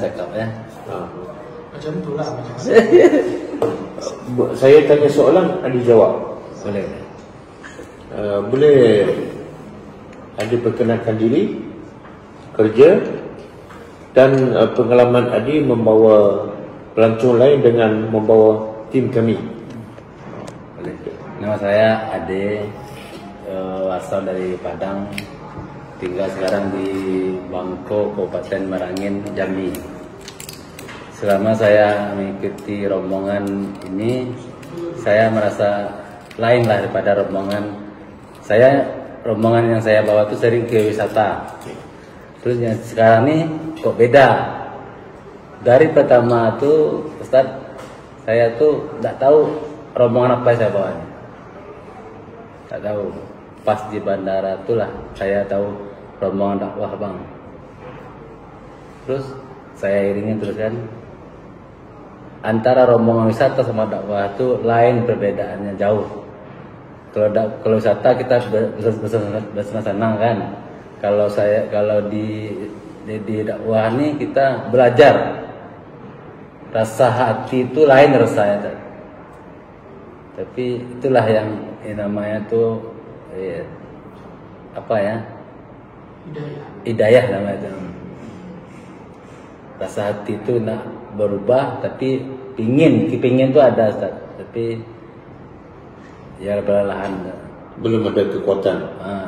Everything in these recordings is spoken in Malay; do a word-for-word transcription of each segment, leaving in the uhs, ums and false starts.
cakap ya. Ha. Macam itulah macam Saya tanya soalan, Adi jawab. Boleh. Uh, boleh Adi perkenalkan diri, kerja, dan uh, pengalaman Adi membawa pelancong lain dengan membawa tim kami. Boleh. Nama saya Ade, uh, asal dari Padang, tinggal sekarang di Bangko, Kabupaten Merangin, Jambi. Selama saya mengikuti rombongan ini, saya merasa lain lah daripada rombongan. Saya rombongan yang saya bawa itu sering ke wisata. Terus yang sekarang ini kok beda. Dari pertama tuh Ustaz, saya tuh nggak tahu rombongan apa yang saya bawa. Nggak tahu. Pas di bandara itulah saya tahu rombongan dakwah bang. Terus saya iringin terus kan. Antara rombongan wisata sama dakwah itu lain, perbedaannya jauh. Kalau kalau wisata kita bersenang-senang kan. Kalau saya kalau di di, di dakwah ini kita belajar. Rasa hati itu lain rasanya. Tapi itulah yang, yang namanya tuh eh, apa ya? hidayah. Hidayah namanya itu. Rasa hati itu nak berubah, tapi pingin, kepingin itu ada Ustaz. Tapi ya perlahan. Belum ada kekuatan. Ah.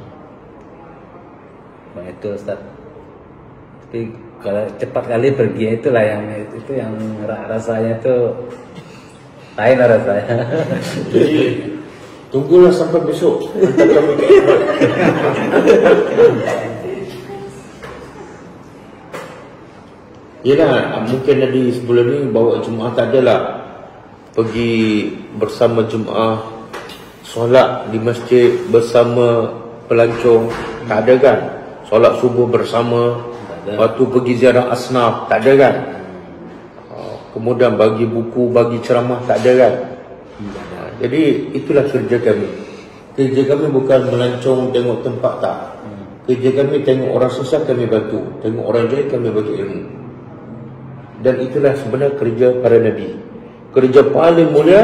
Bang itu Ustaz. Tapi kalau cepat kali pergi itulah yang itu yang rasanya itu lain lah rasanya. Jadi tunggulah sampai besok. Hantar kami ke Iqbal. Yelah, mungkin tadi sebelum ni bawa jemaah tak adalah pergi bersama jemaah solat di masjid bersama pelancong, tak ada kan? Solat subuh bersama, waktu pergi ziarah asnaf, tak ada kan? Kemudian bagi buku, bagi ceramah, tak ada kan? Jadi itulah kerja kami. Kerja kami bukan melancong tengok tempat, tak. Kerja kami tengok orang susah, kami bantu. Tengok orang jahil, kami bagi ilmu. Dan itulah sebenarnya kerja para Nabi. Kerja paling mulia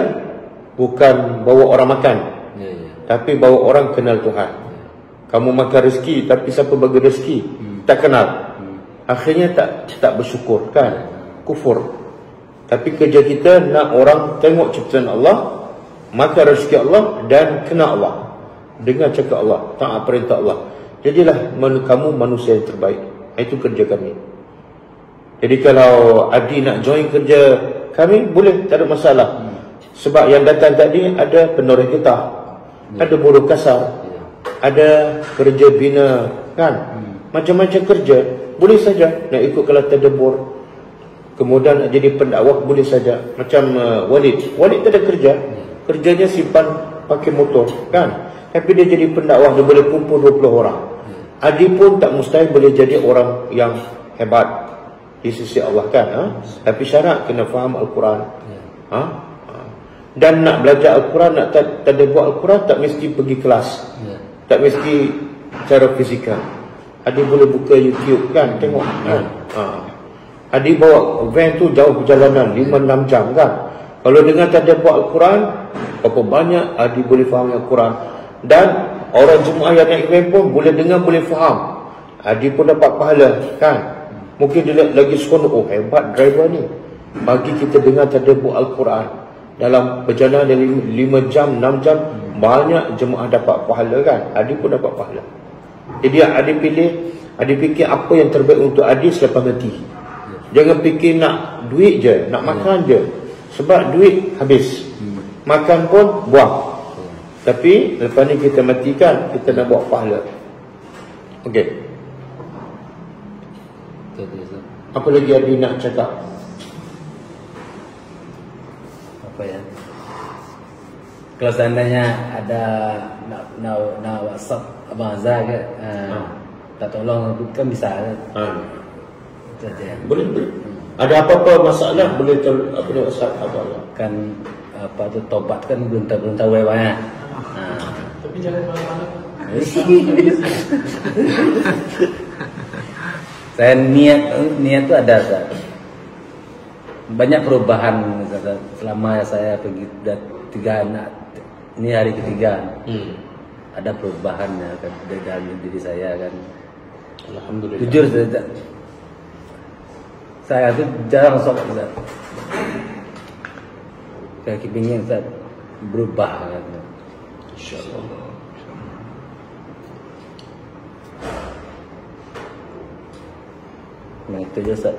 bukan bawa orang makan, ya, ya. Tapi bawa orang kenal Tuhan. Kamu makan rezeki, tapi siapa bagi rezeki? Hmm. Tak kenal. Hmm. Akhirnya tak tak bersyukur kan? Kufur. Tapi kerja kita nak orang tengok ciptaan Allah, makan rezeki Allah dan kenal Allah. Dengar cakap Allah, taat perintah Allah. Jadilah kamu manusia yang terbaik. Itu kerja kami. Jadi kalau Adi nak join kerja kami, boleh, tak ada masalah. Hmm. Sebab yang datang tadi ada penoreh getah, hmm. ada buruh kasar, hmm. ada kerja bina kan, hmm. macam-macam kerja. Boleh saja nak ikut kelas tadabbur, kemudian nak jadi pendakwah, boleh saja. Macam uh, Walid, Walid tak ada kerja, hmm. kerjanya simpan pakai motor kan, tapi dia jadi pendakwah, dia boleh kumpul dua puluh orang. hmm. Adi pun tak mustahil boleh jadi orang yang hebat di sisi Allah kan, ha? Tapi syarat kena faham Al-Quran, ha? Dan nak belajar Al-Quran, nak tadabbur Al-Quran, tak mesti pergi kelas, tak mesti cara fizikal. Adi boleh buka YouTube kan, tengok kan? Ha. Adi bawa van tu jauh perjalanan lima enam jam kan. Kalau dengan tadabbur Al-Quran, berapa banyak Adi boleh faham Al-Quran. Dan orang jemaah yang naik van pun boleh dengar, boleh faham. Adi pun dapat pahala kan. Mungkin dia lagi seronok, oh hebat driver ni, bagi kita dengar tadabbur Al-Quran dalam perjalanan dari lima jam, enam jam, banyak jemaah dapat pahala kan. Adi pun dapat pahala. Jadi Adi pilih, Adi fikir apa yang terbaik untuk Adi selepas mati. Jangan fikir nak duit je, nak makan je. Sebab duit habis, makan pun buang. Tapi lepas ni kita matikan, kita nak buat pahala. Okey. Apa lagi Adi nak cakap? Apa ya? Kalau seandainya ada nak nak, nak WhatsApp Abang Azhar ke, uh, ha. tak tolong kan bisa kan? Ha. Boleh, boleh. Hmm. Ada apa-apa masalah boleh ter, apa ni WhatsApp Abang kan, apa tu tobat kan belum tahu belum tahu ya. Ha. Tapi jangan malu-malu. Saya niat niat itu ada Ustaz. Banyak perubahan Ustaz, selama saya pergi dah tiga anak. Ini hari ketiga. Hmm. Ada perubahan ya kan di dalam diri saya kan. Alhamdulillah. Jujur saya, saya tuh jarang sholat Ustaz. Saya kepingin Ustaz berubah kan. InsyaAllah. Nah itu je Ustaz.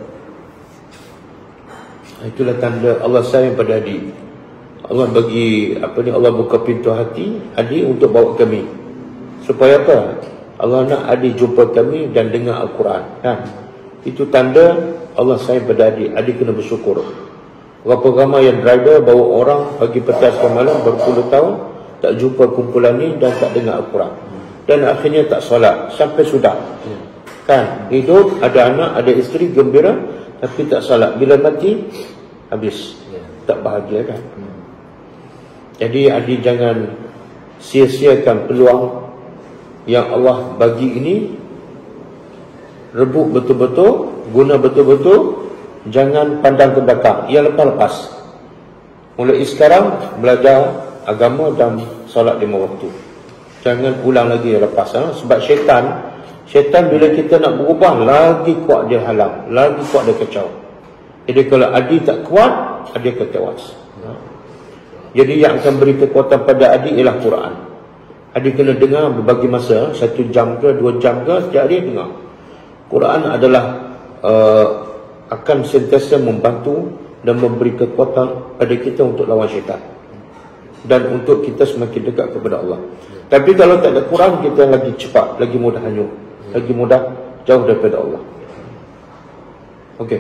Itulah tanda Allah sayang pada adik. Allah bagi apa ni, Allah buka pintu hati adik untuk bawa kami. Supaya apa? Allah nak adik jumpa kami dan dengar Al-Quran. Kan? Itu tanda Allah sayang pada adik. Adik kena bersyukur. Berapa ramai yang driver bawa orang pagi petang sampai malam berpuluh tahun tak jumpa kumpulan ni dan tak dengar Al-Quran. Dan akhirnya tak solat sampai sudah. Kan? Hidup, ada anak, ada isteri, gembira, tapi tak salat. Bila mati, habis. Tak bahagia kan? Jadi adik jangan sia-siakan peluang yang Allah bagi ini. Rebut betul-betul, guna betul-betul. Jangan pandang ke belakang. Yang lepas-lepas. Mulai sekarang, belajar agama dan solat lima waktu. Jangan ulang lagi yang lepas. Ha? Sebab syaitan, Syaitan bila kita nak berubah, lagi kuat dia halang, lagi kuat dia kacau. Jadi kalau adik tak kuat, adik akan tewas. Jadi yang akan beri kekuatan pada adik ialah Quran. Adik kena dengar berbagi masa, satu jam ke, dua jam ke, setiap hari dengar. Quran adalah uh, akan sentiasa membantu dan memberi kekuatan pada kita untuk lawan syaitan. Dan untuk kita semakin dekat kepada Allah. Tapi kalau tak ada Quran, kita lagi cepat, lagi mudah hanyut, lagi mudah jauh daripada Allah. Okey.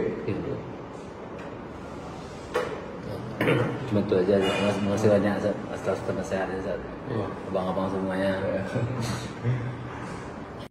Cuma tu aja. Terima kasih banyak Ustaz. Atas nasihat Ustaz. Abang-abang semuanya.